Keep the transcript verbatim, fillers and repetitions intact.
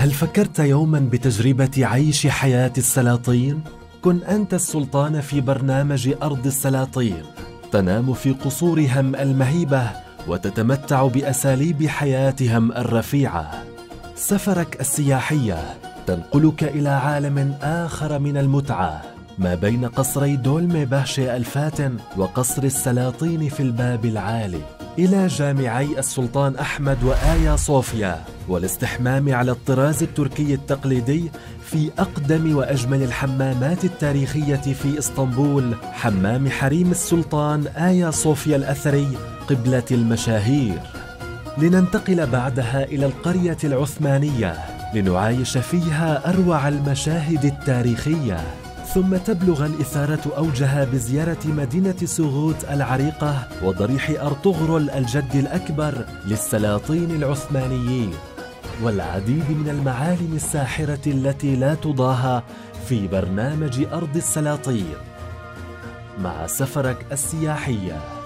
هل فكرت يوما بتجربة عيش حياة السلاطين؟ كن أنت السلطان في برنامج أرض السلاطين. تنام في قصورهم المهيبة وتتمتع بأساليب حياتهم الرفيعة. سفرك السياحية تنقلك إلى عالم آخر من المتعة، ما بين قصري دولمي باشي الفاتن وقصر السلاطين في الباب العالي، إلى جامعي السلطان أحمد وآيا صوفيا، والاستحمام على الطراز التركي التقليدي في أقدم وأجمل الحمامات التاريخية في إسطنبول، حمام حريم السلطان آيا صوفيا الأثري قبلة المشاهير. لننتقل بعدها إلى القرية العثمانية لنعايش فيها أروع المشاهد التاريخية، ثم تبلغ الإثارة أوجها بزيارة مدينة سوغوت العريقة وضريح أرطغرل الجد الأكبر للسلاطين العثمانيين، والعديد من المعالم الساحرة التي لا تضاهى في برنامج أرض السلاطين. مع سفرك السياحي.